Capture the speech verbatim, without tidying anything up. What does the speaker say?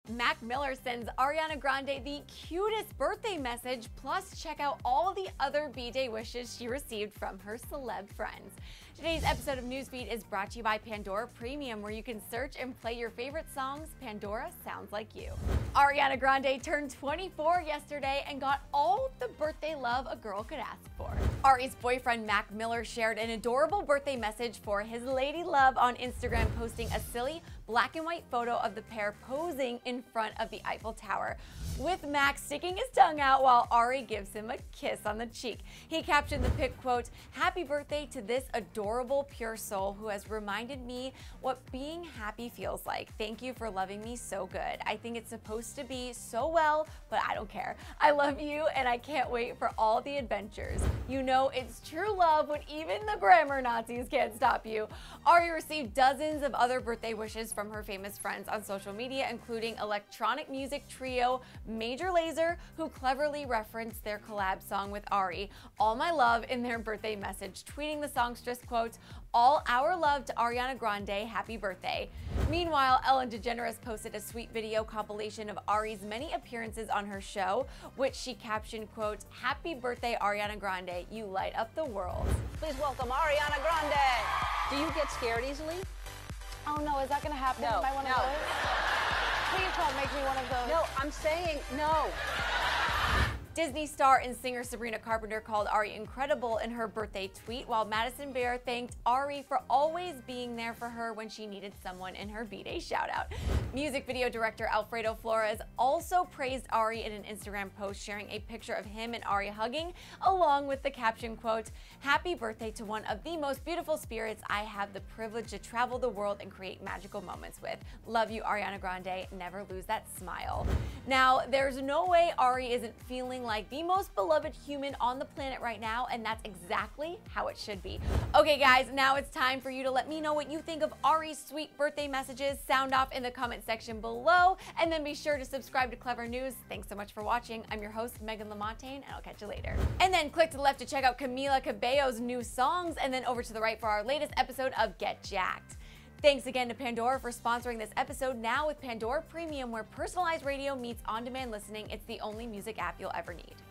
Mac Miller sends Ariana Grande the cutest birthday message, plus check out all the other B-Day wishes she received from her celeb friends. Today's episode of Newsfeed is brought to you by Pandora Premium, where you can search and play your favorite songs. Pandora sounds like you. Ariana Grande turned twenty-four yesterday and got all the birthday love a girl could ask for. Ari's boyfriend Mac Miller shared an adorable birthday message for his lady love on Instagram, posting a silly black and white photo of the pair posing in front of the Eiffel Tower, with Mac sticking his tongue out while Ari gives him a kiss on the cheek. He captioned the pic, quote, "Happy birthday to this adorable pure soul who has reminded me what being happy feels like. Thank you for loving me so good. I think it's supposed to be so well, but I don't care. I love you and I can't wait for all the adventures. You know it's true love when even the grammar Nazis can't stop you." Ari received dozens of other birthday wishes from her famous friends on social media, including electronic music trio Major Lazer, who cleverly referenced their collab song with Ari, "All My Love," in their birthday message, tweeting the songstress, quote, "All our love to Ariana Grande, happy birthday." Meanwhile, Ellen DeGeneres posted a sweet video compilation of Ari's many appearances on her show, which she captioned, quote, "Happy birthday, Ariana Grande, you light up the world." Please welcome Ariana Grande. Do you get scared easily? Oh no, is that gonna happen? No, Am I one no. of those? Please don't make me one of those. No, I'm saying no. Disney star and singer Sabrina Carpenter called Ari incredible in her birthday tweet, while Madison Beer thanked Ari for always being there for her when she needed someone in her B-Day shoutout. Music video director Alfredo Flores also praised Ari in an Instagram post, sharing a picture of him and Ari hugging, along with the caption, quote, "Happy birthday to one of the most beautiful spirits I have the privilege to travel the world and create magical moments with. Love you, Ariana Grande. Never lose that smile." Now, there's no way Ari isn't feeling like the most beloved human on the planet right now, and that's exactly how it should be. Okay guys, now it's time for you to let me know what you think of Ari's sweet birthday messages. Sound off in the comment section below, and then be sure to subscribe to Clevver News. Thanks so much for watching. I'm your host, Meghan Lamontagne, and I'll catch you later. And then click to the left to check out Camila Cabello's new songs, and then over to the right for our latest episode of Get Jacked. Thanks again to Pandora for sponsoring this episode. Now with Pandora Premium, where personalized radio meets on-demand listening, it's the only music app you'll ever need.